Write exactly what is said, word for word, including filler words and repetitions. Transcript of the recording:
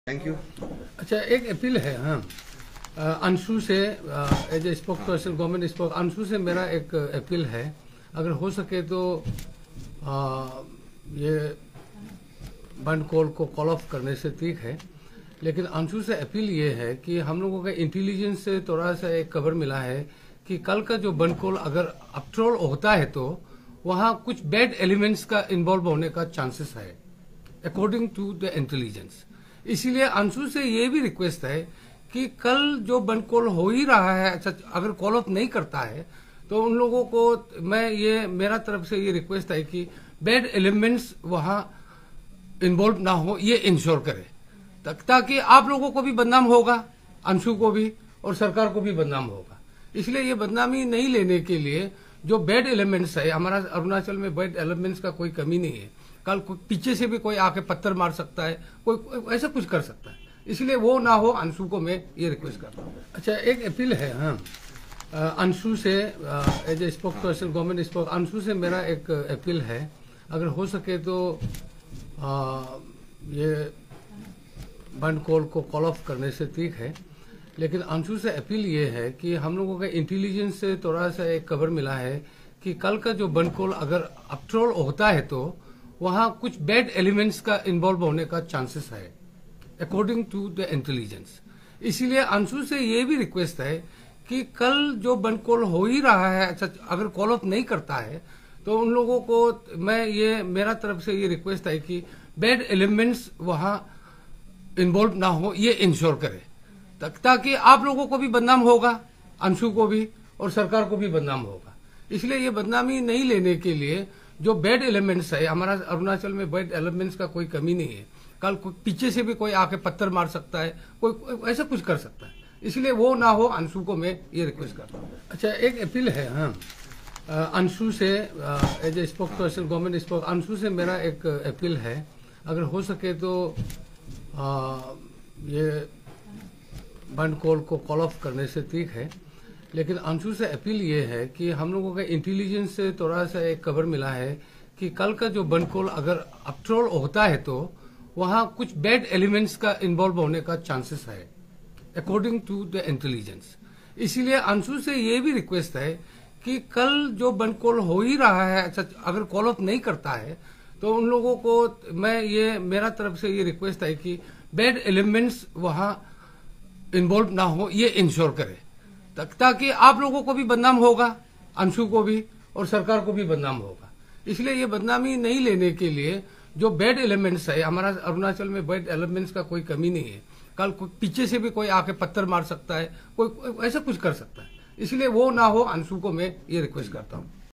Thank you. अच्छा, एक appeal है। हाँ, अ, अंशु से as a spokesperson government spoke Anshu से मेरा एक अपील है, अगर हो सके तो आ, ये बंद कॉल को कॉल ऑफ करने से ठीक है, लेकिन अंशु से अपील ये है कि हम लोगों का इंटेलिजेंस से थोड़ा सा एक खबर मिला है कि कल का जो बंद कॉल अगर अपट्रोल होता है तो वहाँ कुछ बैड एलिमेंट्स का इन्वॉल्व होने का चांसेस है अकॉर्डिंग टू द इंटेलिजेंस। इसीलिए अंशु से ये भी रिक्वेस्ट है कि कल जो बंद कॉल हो ही रहा है, अच्छा अगर कॉल ऑफ नहीं करता है तो उन लोगों को मैं ये मेरा तरफ से ये रिक्वेस्ट है कि बैड एलिमेंट्स वहां इन्वॉल्व ना हो, ये इंश्योर करे, ताकि आप लोगों को भी बदनाम होगा, अंशु को भी और सरकार को भी बदनाम होगा। इसलिए ये बदनामी नहीं लेने के लिए जो बैड एलिमेंट्स है, हमारा अरुणाचल में बैड एलिमेंट्स का कोई कमी नहीं है। कल पीछे से भी कोई आके पत्थर मार सकता है, कोई ऐसा कुछ कर सकता है, इसलिए वो ना हो, अंशु को मैं ये रिक्वेस्ट करता हूँ। अच्छा, एक अपील है। हाँ, अंशु से as a spokesperson government spoke Anshu से मेरा एक अपील है, अगर हो सके तो आ, ये बंद कॉल को कॉल ऑफ करने से ठीक है, लेकिन अंशु से अपील ये है कि हम लोगों का इंटेलिजेंस से थोड़ा सा एक खबर मिला है कि कल का जो बंद कॉल अगर अपट्रोल होता है तो वहाँ कुछ बैड एलिमेंट्स का इन्वॉल्व होने का चांसेस है अकॉर्डिंग टू द इंटेलिजेंस। इसीलिए अंशु से ये भी रिक्वेस्ट है कि कल जो बंद कॉल हो ही रहा है, अच्छा अगर कॉल ऑफ नहीं करता है तो उन लोगों को मैं ये मेरा तरफ से ये रिक्वेस्ट है कि बैड एलिमेंट्स वहां इन्वॉल्व ना हो, ये इंश्योर करे, ताकि आप लोगों को भी बदनाम होगा, अंशु को भी और सरकार को भी बदनाम होगा। इसलिए ये बदनामी नहीं लेने के लिए जो बैड एलिमेंट्स है, हमारा अरुणाचल में बैड एलिमेंट्स का कोई कमी नहीं है। कल पीछे से भी कोई आके पत्थर मार सकता है, कोई ऐसा कुछ कर सकता है, इसलिए वो ना हो, अंशु को मैं ये रिक्वेस्ट करता हूँ। अच्छा, एक अपील है। हाँ, अंशु से as a spokesperson government spoke Anshu से मेरा एक अपील है, अगर हो सके तो आ, ये बंद कॉल को कॉल ऑफ करने से ठीक है, लेकिन अंशु से अपील ये है कि हम लोगों का इंटेलिजेंस से थोड़ा सा एक खबर मिला है कि कल का जो बंद कॉल अगर अपट्रोल होता है तो वहाँ कुछ बैड एलिमेंट्स का इन्वॉल्व होने का चांसेस है अकॉर्डिंग टू द इंटेलिजेंस। इसीलिए अंशु से ये भी रिक्वेस्ट है कि कल जो बंद कॉल हो ही रहा है, अच्छा अगर कॉल ऑफ नहीं करता है तो उन लोगों को मैं ये मेरा तरफ से ये रिक्वेस्ट है कि बैड एलिमेंट्स वहां इन्वॉल्व ना हो, ये इंश्योर करे, ताकि आप लोगों को भी बदनाम होगा, अंशु को भी और सरकार को भी बदनाम होगा। इसलिए ये बदनामी नहीं लेने के लिए जो बैड एलिमेंट्स है, हमारा अरुणाचल में बैड एलिमेंट्स का कोई कमी नहीं है। कल पीछे से भी कोई आके पत्थर मार सकता है, कोई ऐसा कुछ कर सकता है, इसलिए वो ना हो, अंशु को मैं ये रिक्वेस्ट करता हूँ।